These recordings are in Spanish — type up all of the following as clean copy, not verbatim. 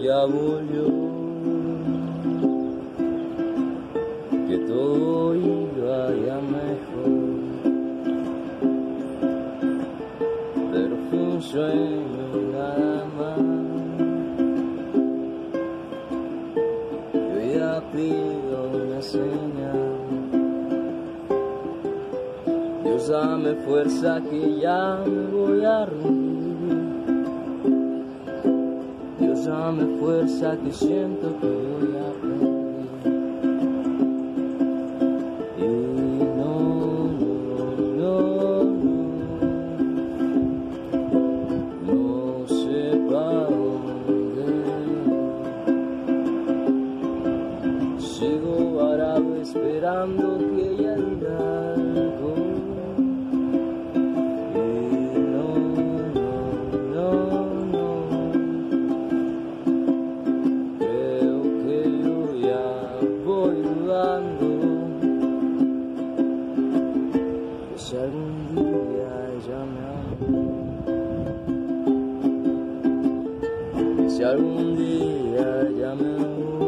ya volvió, que todo iba ya mejor, pero fue un sueño nada más. Yo ya pido una señal, Dios dame fuerza que ya me voy a rendir. Dios dame fuerza que siento que voy a perder. Y no sé para dónde. Sigo varado esperando que ella diga algo. Si algún día ella me amó, si algún día ella me amó,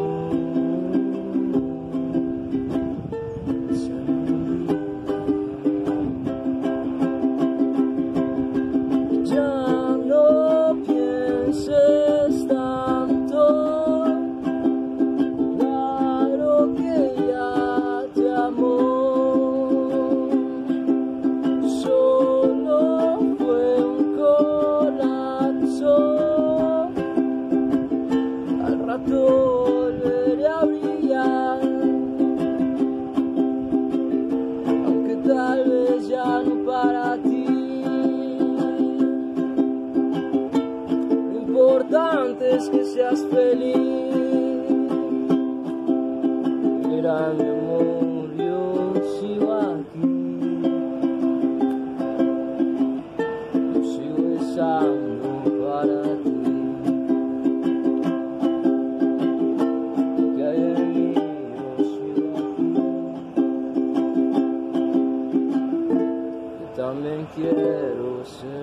si algún día ya no pienses tanto, claro que ya te amó. Volveré a brillar, aunque tal vez ya no para ti. Lo importante es que seas feliz. Mira mi amor, yo sigo aquí, yo sigo estando para ti. También quiero ser